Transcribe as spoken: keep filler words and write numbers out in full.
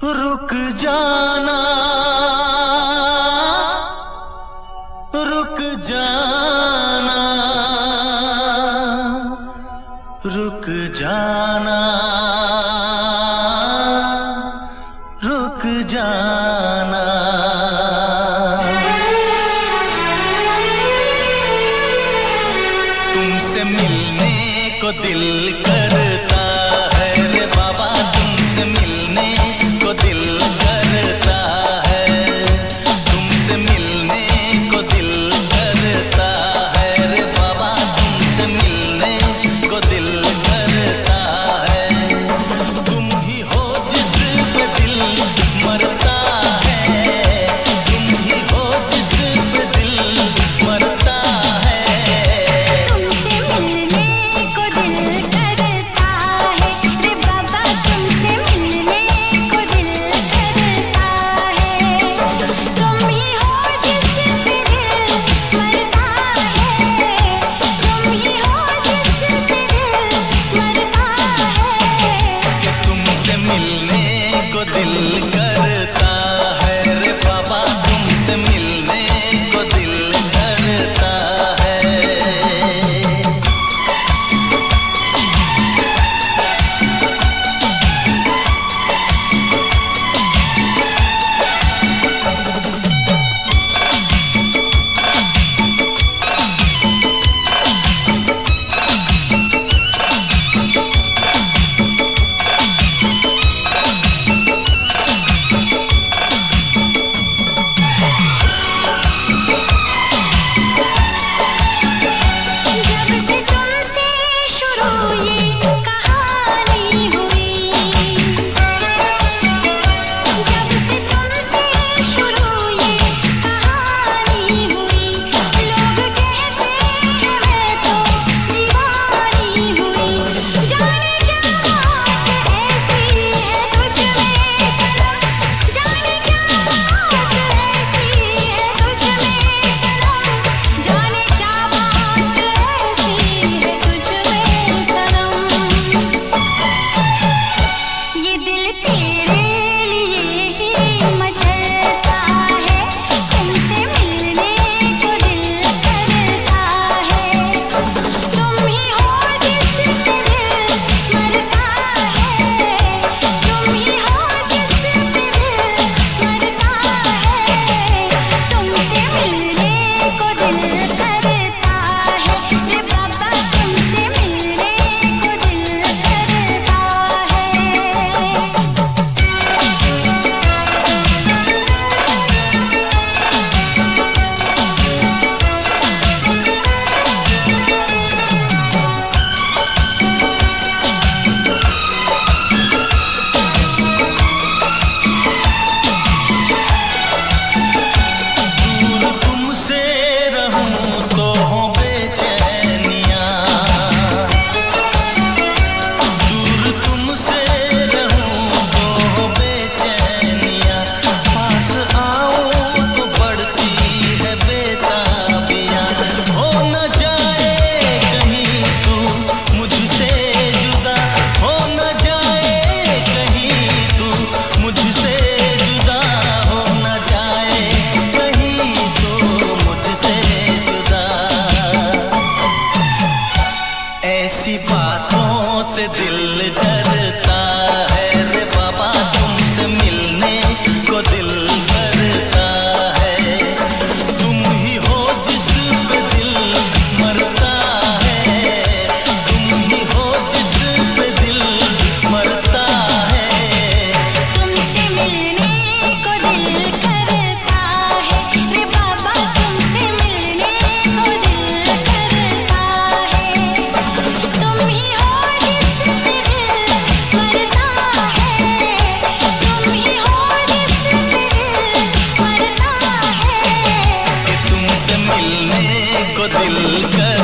रुक जाना, रुक जाना, रुक जाना, रुक जाना। तुमसे मिलने को दिल करता है रे बाबा, तुमसे मिलने को दिल करता है, तुमसे मिलने को दिल करता है रे बाबा, तुमसे मिलने को दिल करता है। तुम ही हो जिस पे दिल मरता है, तुम ही हो जिस पे दिल मरता है। तुमसे मिलने को दिल करता है रे बाबा, तुमसे मिलने को दिल करता है। तुम ही हो जिस पे दिल मरता है, तुम ही हो जिस पे दिल मरता है। तुमसे मिलने को दिल करता है रे बाबा, तुमसे मिलने को दिल करता है। जब से तुमसे शुरू ये कहानी हुई, जब से तुमसे शुरू ये कहानी हुई, लोग कहते हैं मैं तो दीवानी हुई। जाने क्या बात ऐसी है तुझ में सनम, जाने क्या बात ऐसी है तुझ में सनम, जाने क्या बात ऐसी है तुझ में सनम। ये दिल तेरे लिए ही मचलता है, तुमसे मिलने को दिल करता है। तुम ही हो जिस पे दिल मरता है, तुम ही हो जिस पे दिल मरता है। तुमसे मिलने को दिल करता है रे बाबा, तुमसे मिलने को दिल करता दूर तुमसे रहूं तो हो बेचैनियां, दूर तुमसे रहूं तो हो बेचैनियां, पास आऊं तो बढ़ती है बेताबियां। हो न जाए कहीं तू मुझसे जुदा, हो न जाए कहीं तू मुझसे जुदा, हो न जाए कहीं तू मुझसे जुदा। ऐसी बातों से दिल डरता है रे बाबा, तुमसे मिलने को दिल करता है। तुम ही हो जिस पे दिल मरता है, तुम ही हो जिस पे दिल मरता है। तुमसे मिलने को दिल करता है रे बाबा, तुमसे मिलने को दिल करता है। तुम ही हो जिस पे दिल मरता है, तुम ही हो जिस पे दिल मरता है। तुमसे मिलने को दिल कर